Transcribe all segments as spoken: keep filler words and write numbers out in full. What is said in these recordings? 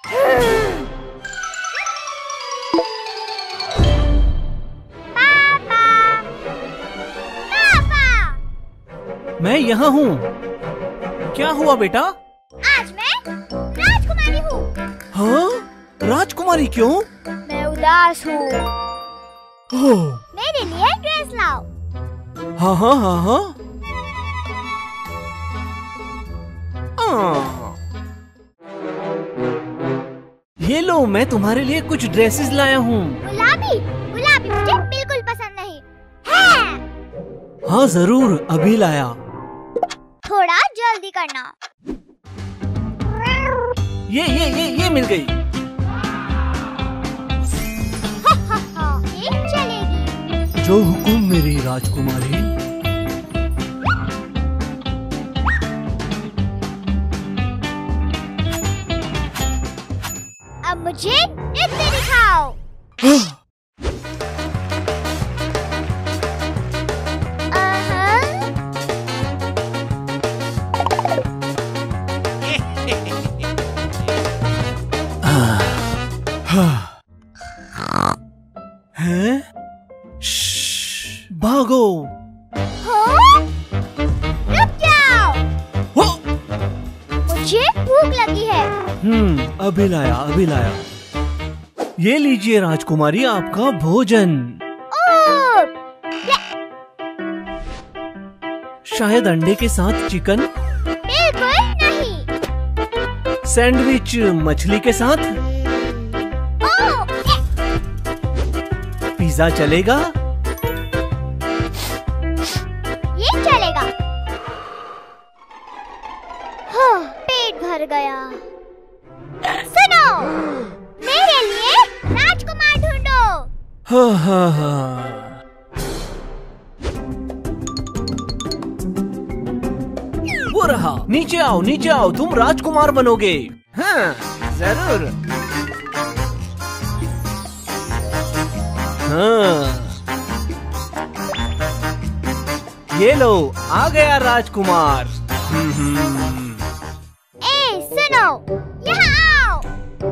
पापा, पापा। मैं यहाँ हूँ। क्या हुआ बेटा? आज मैं राजकुमारी हूँ। हाँ? राजकुमारी क्यों? मैं उदास हूँ। ओह, मेरे लिए ड्रेस लाओ। हाँ हाँ हाँ हाँ। आ, ये लो, मैं तुम्हारे लिए कुछ ड्रेसेस लाया हूँ। गुलाबी, गुलाबी मुझे बिल्कुल पसंद नहीं है। हाँ जरूर, अभी लाया। थोड़ा जल्दी करना। ये ये ये ये मिल गई। हा, हा, हा, ये चलेगी। जो हुकुम मेरी राजकुमारी। अब मुझे नृत्य दिखाओ। हैं? श्श्श, भागो। हाँ? रुक जाओ। हो! मुझे भूख लगी है। हम्म, अभी लाया, अभी लाया। ये लीजिए राजकुमारी, आपका भोजन। ओह, शायद अंडे के साथ चिकन, बिल्कुल नहीं। सैंडविच मछली के साथ, ओह, पिज्जा चलेगा? ये चलेगा। हाँ, पेट भर गया। सुनो, मेरे लिए राजकुमार ढूंढो। हाँ हाँ हाँ। वो रहा, नीचे आओ, नीचे आओ, तुम राजकुमार बनोगे। हाँ, जरूर। हाँ। ये लो, आ गया राजकुमार। हम्म, हम्म। ए, सुनो, यहाँ आओ।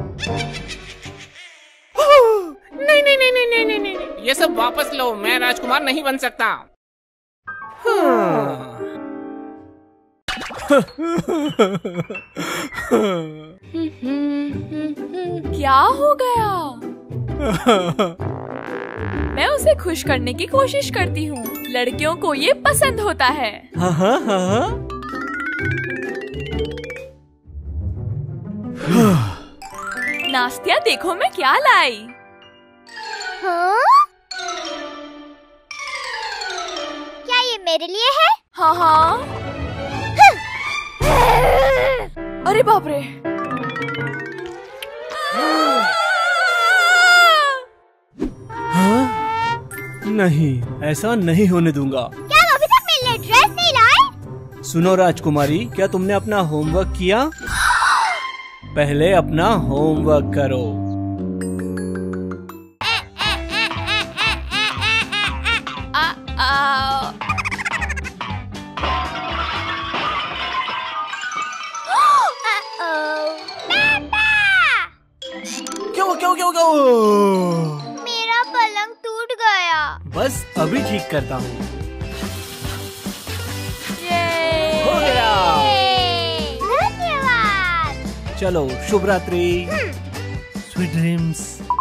नहीं नहीं नहीं नहीं नहीं नहीं नहीं, ये सब वापस लो, मैं राजकुमार नहीं बन सकता। हाँ। क्या हो गया? मैं उसे खुश करने की कोशिश करती हूँ। लड़कियों को ये पसंद होता है। हाँ हाँ हाँ। नास्तिया, देखो मैं क्या लाई। हाँ? क्या ये मेरे लिए है? हाँ हाँ। अरे बाप रे। हाँ? नहीं, ऐसा नहीं होने दूंगा। क्या आप अभी तक मेरे लिए ड्रेस नहीं लाए? सुनो राजकुमारी, क्या तुमने अपना होमवर्क किया? पहले अपना होमवर्क करो। आ, आ, क्यों क्यों क्यों क्यों? मेरा पलंग टूट गया। बस अभी ठीक करता हूँ। ये। हो गया। धन्यवाद। चलो, शुभ रात्रि। Sweet dreams.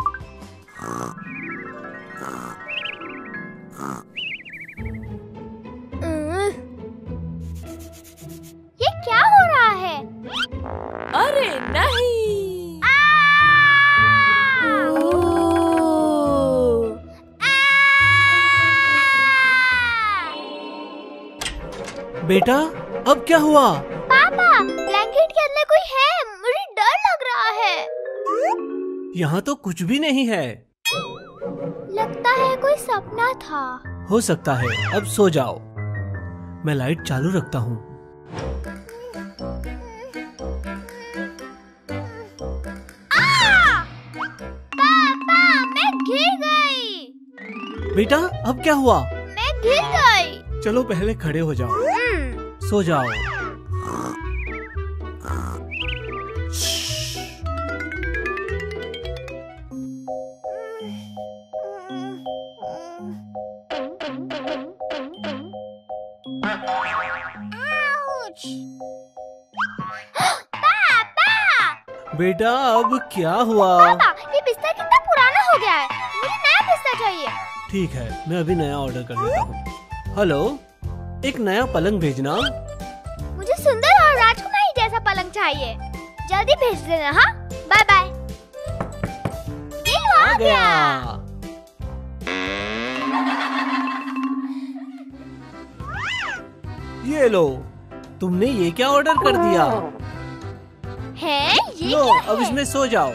ये क्या हो रहा है? अरे नहीं। बेटा, अब क्या हुआ? पापा, ब्लैंकेट के अंदर कोई है। मुझे डर लग रहा है। यहाँ तो कुछ भी नहीं है। लगता है कोई सपना था। हो सकता है, अब सो जाओ। मैं लाइट चालू रखता हूँ। पापा, मैं गिर गई। बेटा, अब क्या हुआ? मैं गिर गई। चलो पहले खड़े हो जाओ, हम्म, सो जाओ। बेटा अब क्या हुआ? पापा, ये बिस्तर कितना पुराना हो गया है, मुझे नया बिस्तर चाहिए। ठीक है, मैं अभी नया ऑर्डर कर देता हूँ। हेलो, एक नया पलंग भेजना। मुझे सुंदर और राजकुमारी जैसा पलंग चाहिए, जल्दी भेज देना। हाँ, बाय बाय। ये लो, आ गया। ये लो, तुमने ये क्या ऑर्डर कर दिया? है ये लो, क्या अब है? इसमें सो जाओ।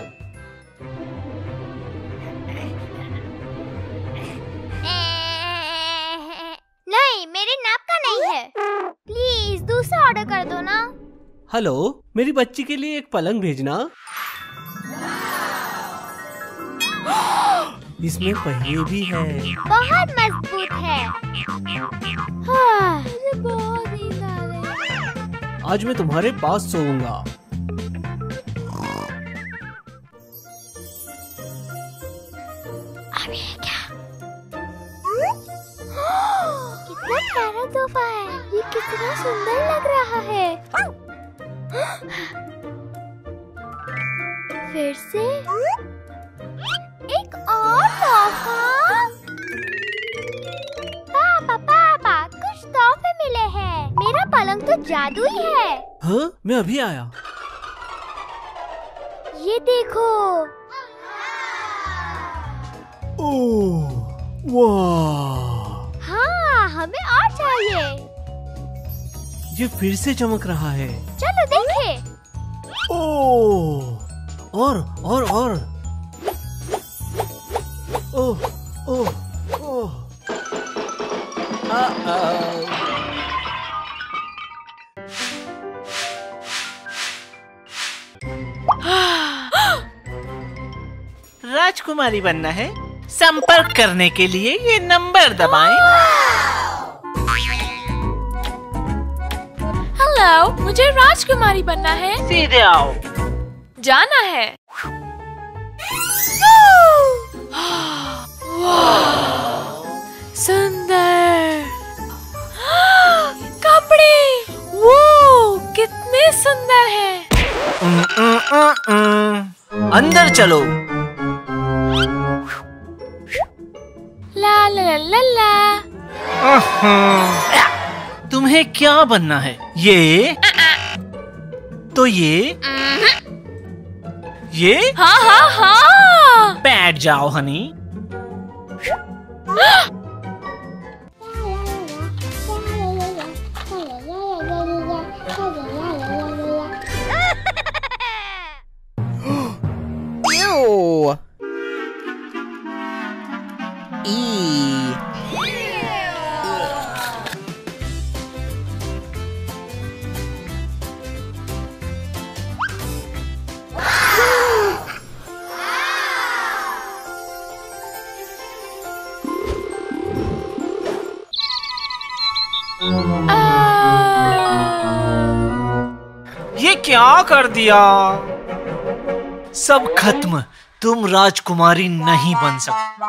नहीं, मेरे नाप का नहीं है। प्लीज दूसरा ऑर्डर कर दो ना। हेलो, मेरी बच्ची के लिए एक पलंग भेजना। इसमें पहिए भी है। बहुत मजबूत है। हाँ, मुझे बहुत नींद आ रही है। आज मैं तुम्हारे पास सोऊंगा। अब ये क्या? कितना प्यारा तोहफा है। ये कितना सुंदर लग रहा है। फिर से एक और तोहफा। पापा पापा, कुछ तोहफे मिले हैं। मेरा पलंग तो जादुई है। हाँ, मैं अभी आया। ये देखो। ओह, वाह! हाँ, हमें और चाहिए। ये फिर से चमक रहा है। चलो देखें। ओह, और और और। ओह ओह ओह। आ-आ। राजकुमारी बनना है? संपर्क करने के लिए ये नंबर दबाएं। हेलो, मुझे राजकुमारी बनना है। सीधे आओ। जाना है। सुंदर कपड़े, वो कितने सुंदर हैं। उम, उम, उम, उम। अंदर चलो। ला ला ला ला ला। तुम्हें क्या बनना है? ये तो ये ये हाँ हाँ हाँ। बैठ जाओ हनी। Ew. E. ये क्या कर दिया? सब खत्म। तुम राजकुमारी नहीं बन सकती।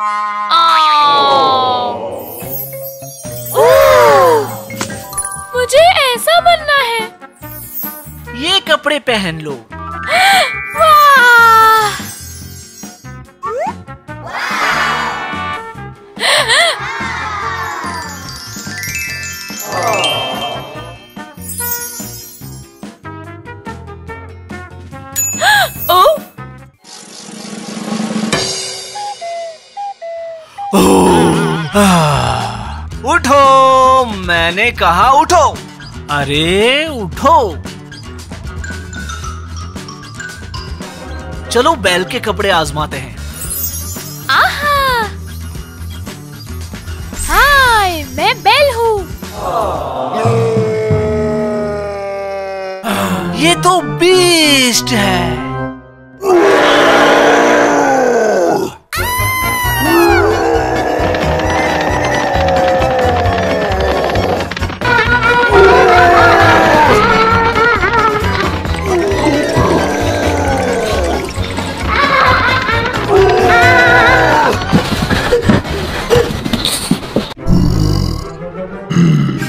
मुझे ऐसा बनना है। ये कपड़े पहन लो। वाह! ओ उठो, मैंने कहा उठो। अरे उठो। चलो बैल के कपड़े आजमाते हैं। आहा! हाय, मैं बेल हूँ। ये तो बीस्ट है।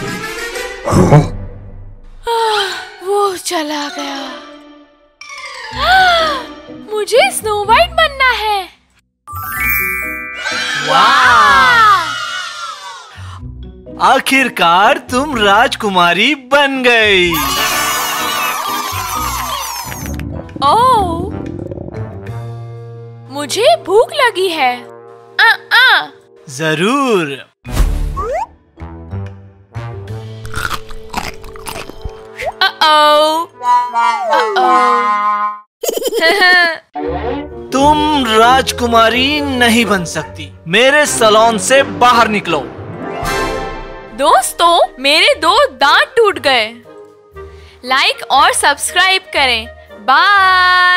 वो चला गया। मुझे स्नो वाइट बनना है। आखिरकार तुम राजकुमारी बन गई। ओह, मुझे भूख लगी है। आ, आ। जरूर। Uh-oh. तुम राजकुमारी नहीं बन सकती। मेरे सैलून से बाहर निकलो। दोस्तों, मेरे दो दांत टूट गए। लाइक और सब्सक्राइब करें। बाय।